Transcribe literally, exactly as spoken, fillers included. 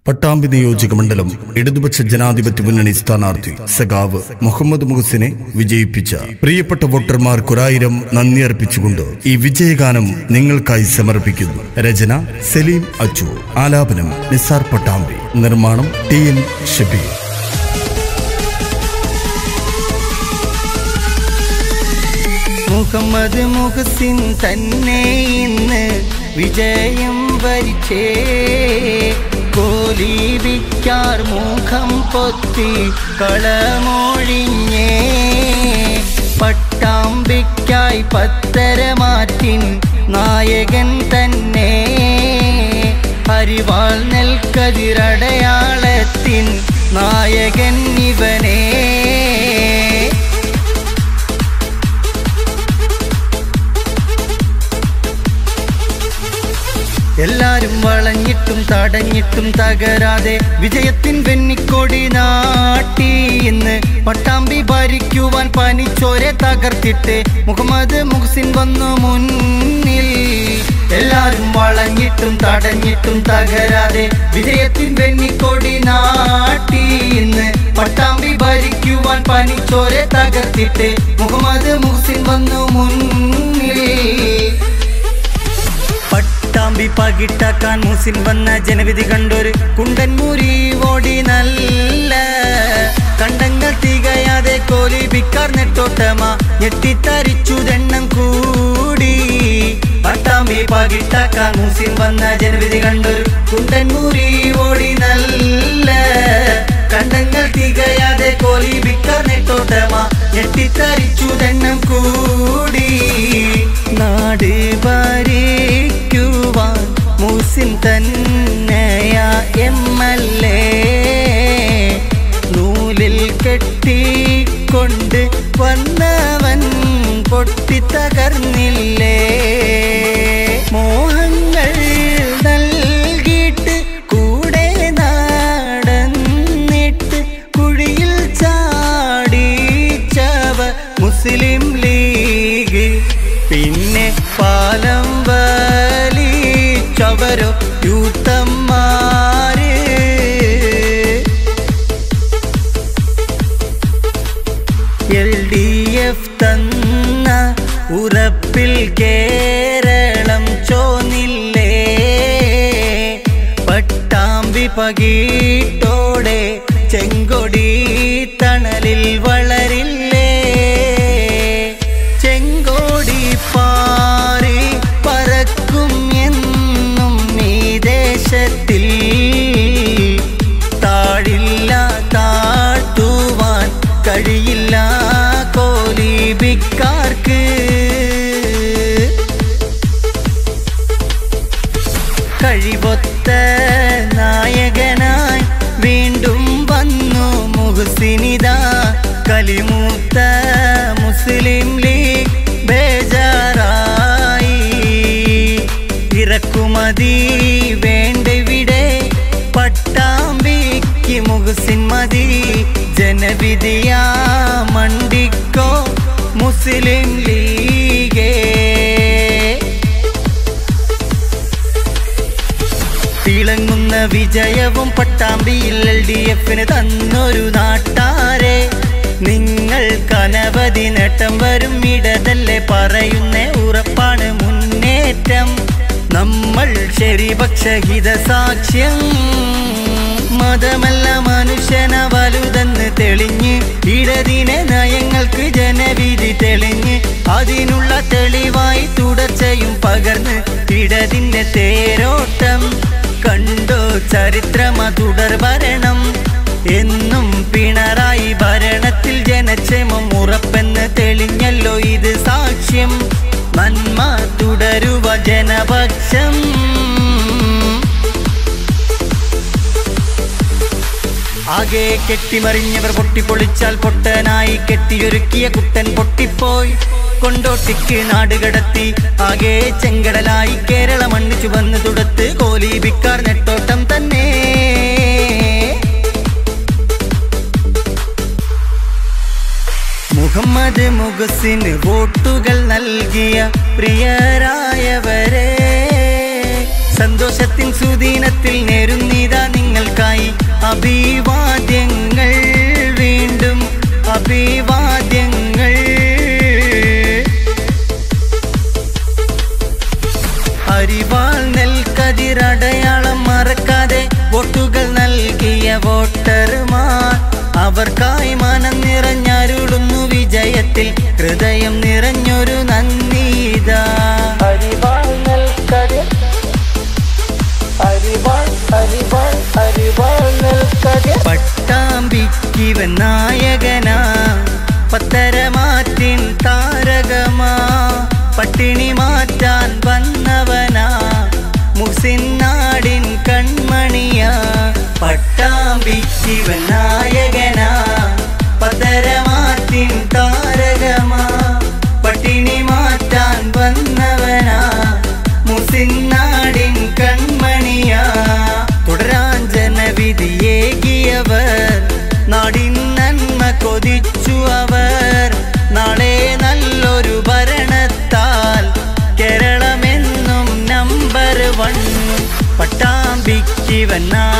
പട്ടാമ്പി നിയോജക മണ്ഡലം ഇടതുപക്ഷ ജനാധിപത്യ മുന്നണി സ്ഥാനാർത്ഥി സഖാവ് മുഹമ്മദ് മുഹസിനെ വിജയിപ്പിച്ച പ്രിയപ്പെട്ട വോട്ടർമാർക്കൊരായിരം നന്ദി അർപ്പിച്ചുകൊണ്ട് ഈ വിജയഗാനം നിങ്ങൾക്കായി സമർപ്പിക്കുന്നു. രചന സലീം അച്ചു, ആലാപനം നിസാർ പട്ടാമ്പി, നിർമ്മാണം ടി എൻ ഷബീർ. മുഹമ്മദ് മുഹസിൻ തന്നെ ഇന്ന് വിജയം വരിച്ചേ, കോലീപിക്കാർ മുഖം പൊത്തി കളമൊഴിഞ്ഞേ, പട്ടാമ്പിക്കായി പത്തരമാറ്റിൻ നായകൻ തന്നെ, അരിവാൾ നെൽക്കതിരടയാളത്തിൻ നായകൻ ഇവനേ. എല്ലാരും വളഞ്ഞിട്ടും തടഞ്ഞിട്ടും തകരാതെ വിജയത്തിൻ വെന്നിക്കൊടി നാട്ടി ഇന്ന് പട്ടാമ്പി ഭരിക്കുവാൻ പനിച്ചോരെ തകർത്തിട്ട് മുഹമ്മദ് മുഹസിൻ വന്നു മുന്നിൽ. എല്ലാരും വളഞ്ഞിട്ടും തടഞ്ഞിട്ടും തകരാതെ വിജയത്തിൻ വെന്നിക്കൊടി നാട്ടി ഇന്ന് പട്ടാമ്പി ഭരിക്കുവാൻ പനിച്ചോരെ തകർത്തിട്ട് മുഹമ്മദ് മുഹസിൻ വന്നു മുന്നിൽ. പട്ടാമ്പി പകിട്ടാക്കാൻ മുസിൻ വന്ന ജനവിധി കണ്ടൊരു കുണ്ടൻ മുരി ഓടി നല്ല കണ്ടങ്ങൾ തികയാതെ കോലീപിക്കാർ നെട്ടോട്ടമാ ഞെട്ടിത്തരിച്ചു ദണ്ണം കൂടി. പട്ടാമ്പി പകിട്ടാക്കാൻ മുസിൻ വന്ന ജനവിധി കണ്ടൊരു കുണ്ടൻ മുരി ഓടി നല്ല കണ്ടങ്ങൾ തികയാതെ കോലീപിക്കാർ നെട്ടോട്ടമാ ഞെട്ടിത്തരിച്ചു ദണ്ണം കൂടി. നാട് ഭരിക്കുവാൻ മുഹസിൻ തന്നെയാ എം എൽ എ, നൂലിൽ കെട്ടിക്കൊണ്ട് വന്നവൻ പൊട്ടിത്തകർന്നില്ലേ, മോഹങ്ങൾ നൽകിയിട്ട് കൂടെ നടന്നിട്ട് കുഴിയിൽ ചാടിച്ചവ മുസ്ലിം ലീഗ്, പിന്നെ പാലം വലിച്ചവരോ യൂത്തന്മാര്. എൽ ഡി എഫ് തന്ന ഉറപ്പിൽ കേരളം ചോന്നില്ലേ, പട്ടാമ്പി പകിട്ടോടെ ചെങ്കൊടി തണലിൽ വളരില്ലേ, ചെങ്കോടി പാറി പറക്കും എന്നും ഈ ദേശത്തിൽ, താഴില്ല താഴ്ത്തുവാൻ കഴിയില്ല കോലീപിക്കാർക്ക്. കഴിവൊത്ത നായകനായി വീണ്ടും വന്നു മുഹസിനിതാ, കലിമൂത്ത മുസ്ലിം ലീഗ് ബേജാറായി, ഇറക്കുമതി വേണ്ടിവിടെ പട്ടാമ്പിക്ക് മുഹസിൻ മതി, ജനവിധിയാ മണ്ടിക്കോ മുസ്ലിം ലീഗേ. തിളങ്ങുന്ന വിജയവും പട്ടാമ്പിയിൽ എൽ ഡി എഫിന് തന്നൊരു നാട്ടാരെ, നിങ്ങൾ കനവധി നേട്ടം വരും ഇടതല്ലേ പറയുന്ന ഉറപ്പാണ് മുന്നേറ്റം, നമ്മൾ ശരിപക്ഷഹിത സാക്ഷ്യം, മതമല്ല മനുഷ്യന വലുതെന്ന് തെളിഞ്ഞ് ഇടതിനെ നയങ്ങൾക്ക് ജനവിധി തെളിഞ്ഞ്, അതിനുള്ള തെളിവായി തുടർച്ചയും പകർന്ന് ഇടതിന്റെ തേരോട്ടം കണ്ടോ ചരിത്രമ തുടർ ഭരണം, എന്നും പിണറായി ഭരണത്തിൽ ജനക്ഷേമം ഉറപ്പെന്ന് തെളിഞ്ഞല്ലോ ഇത് സാക്ഷ്യം, നന്മ തുടരുവ ജനപക്ഷം. ആകെ കെട്ടിമറിഞ്ഞവർ പൊട്ടിപ്പൊളിച്ചാൽ പൊട്ടനായി കെട്ടിയൊരുക്കിയ കുട്ടൻ പൊട്ടിപ്പോയി, കൊണ്ടോട്ടിക്ക് നാടുകടത്തി ആകെ ചെങ്കടലായി കേരള മണ്ണ് ചുവന്ന് തുടത്ത് കോലീപിക്കാർ നെട്ടോട്ടം തന്നെ. മുഹമ്മദ് മുഹസിന് വോട്ടുകൾ നൽകിയ പ്രിയരായവരെ, സന്തോഷത്തിൻ സുദീനത്തിൽ നേരുന്നിതാ നിങ്ങൾക്ക് അവർക്കായി മനം നിറഞ്ഞരുളുന്നു വിജയത്തിൽ ഹൃദയം നിറഞ്ഞൊരു നന്ദിതാ. പട്ടാമ്പിക്കിവൻ നായകനാ പത്തരമാറ്റിൻ താരകമാ പട്ടിണി മാറ്റാൻ വന്നവനാ മുഹ്സിൻ നാടിൻ കൺമണിയാ. പട്ടാമ്പിക്കിവൻ നായകനാ പത്തരമാറ്റിൻ താരകമാ പട്ടിണി മാറ്റാൻ വന്നവനാ മുഹ്സിൻ നാടിൻ കൺമണിയാ. തുടരാൻ ജനവിധിയേകിയവർ നാടിൻ നന്മ കൊതിച്ചു അവർ. നാളെ നല്ലൊരു ഭരണത്താൽ കേരളമെന്നും നമ്പർ വൺ. പട്ടാമ്പിക്കിവൻ